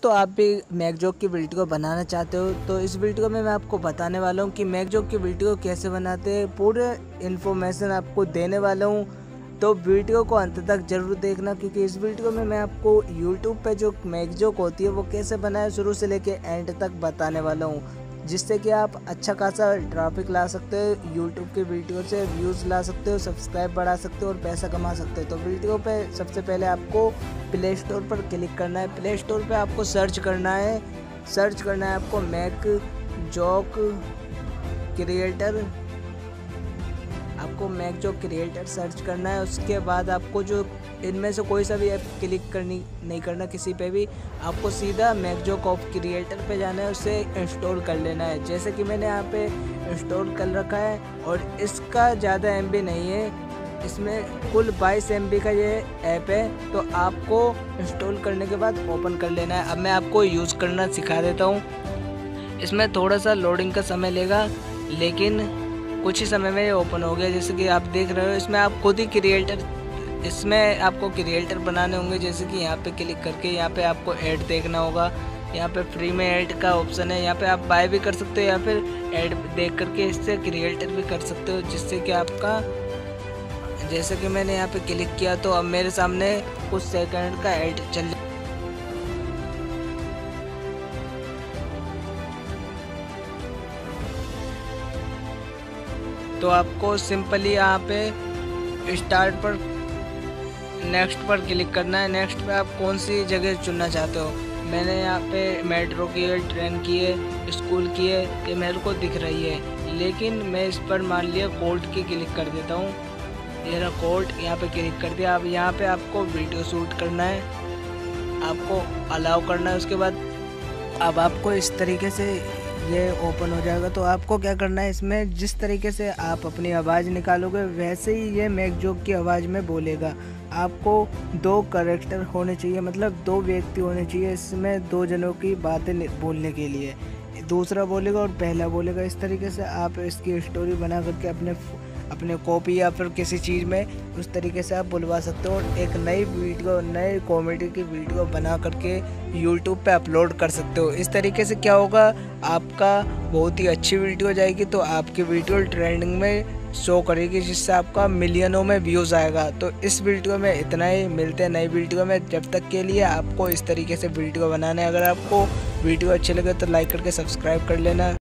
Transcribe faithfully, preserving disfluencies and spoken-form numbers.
दोस्तों, आप भी मैकजॉक की वीडियो बनाना चाहते हो तो इस वीडियो में मैं आपको बताने वाला हूँ कि मैकजॉक की वीडियो कैसे बनाते हैं। पूरे इन्फॉर्मेशन आपको देने वाला हूँ, तो वीडियो को अंत तक जरूर देखना, क्योंकि इस वीडियो में मैं आपको यूट्यूब पे जो मैकजॉक होती है वो कैसे बनाए शुरू से लेके एंड तक बताने वाला हूँ, जिससे कि आप अच्छा खासा ट्रैफिक ला सकते हो, यूट्यूब की वीडियो से व्यूज़ ला सकते हो, सब्सक्राइब बढ़ा सकते हो और पैसा कमा सकते हो। तो वीडियो पे सबसे पहले आपको प्ले स्टोर पर क्लिक करना है। प्ले स्टोर पे आपको सर्च करना है सर्च करना है आपको मैकजॉक क्रिएटर आपको मैकजॉक क्रिएटर सर्च करना है। उसके बाद आपको जो इनमें से कोई सा भी ऐप क्लिक करनी नहीं करना, किसी पे भी आपको सीधा मैकजॉक ऑफ क्रिएटर पे जाना है, उसे इंस्टॉल कर लेना है। जैसे कि मैंने यहाँ पे इंस्टॉल कर रखा है और इसका ज़्यादा एम बी नहीं है, इसमें कुल बाईस एम बी का ये ऐप है। तो आपको इंस्टॉल करने के बाद ओपन कर लेना है। अब मैं आपको यूज़ करना सिखा देता हूँ। इसमें थोड़ा सा लोडिंग का समय लेगा, लेकिन कुछ ही समय में ये ओपन हो गया। जैसे कि आप देख रहे हो, इसमें आप खुद ही क्रिएटर इसमें आपको क्रिएटर बनाने होंगे। जैसे कि यहाँ पे क्लिक करके यहाँ पे आपको ऐड देखना होगा। यहाँ पे फ्री में ऐड का ऑप्शन है, यहाँ पे आप बाय भी कर सकते हो या फिर ऐड देख करके इससे क्रिएटर भी कर सकते हो, जिससे कि आपका, जैसे कि मैंने यहाँ पे क्लिक किया तो अब मेरे सामने कुछ सेकंड का ऐड चल तो आपको सिंपली यहाँ पे स्टार्ट पर नेक्स्ट पर क्लिक करना है। नेक्स्ट पे आप कौन सी जगह चुनना चाहते हो। मैंने यहाँ पे मेट्रो की है, ट्रेन की है, स्कूल की है, ये मेरे को दिख रही है, लेकिन मैं इस पर मान लिया कोर्ट की क्लिक कर देता हूँ। ये रहा कोर्ट, यहाँ पे क्लिक कर दिया। अब यहाँ पे आपको वीडियो शूट करना है, आपको अलाउ करना है। उसके बाद अब आपको इस तरीके से ये ओपन हो जाएगा। तो आपको क्या करना है, इसमें जिस तरीके से आप अपनी आवाज़ निकालोगे वैसे ही ये मैकजॉक की आवाज़ में बोलेगा। आपको दो कैरेक्टर होने चाहिए, मतलब दो व्यक्ति होने चाहिए इसमें, दो जनों की बातें बोलने के लिए। दूसरा बोलेगा और पहला बोलेगा। इस तरीके से आप इसकी स्टोरी बना करके अपने अपने कॉपी या फिर किसी चीज़ में उस तरीके से आप बुलवा सकते हो और एक नई वीडियो, नए कॉमेडी की वीडियो बना करके यूट्यूब पे अपलोड कर सकते हो। इस तरीके से क्या होगा, आपका बहुत ही अच्छी वीडियो हो जाएगी, तो आपकी वीडियो ट्रेंडिंग में शो करेगी, जिससे आपका मिलियनों में व्यूज़ आएगा। तो इस वीडियो में इतना ही, मिलते हैं नई वीडियो में। जब तक के लिए आपको इस तरीके से वीडियो बनाना है। अगर आपको वीडियो अच्छे लगे तो लाइक करके सब्सक्राइब कर लेना।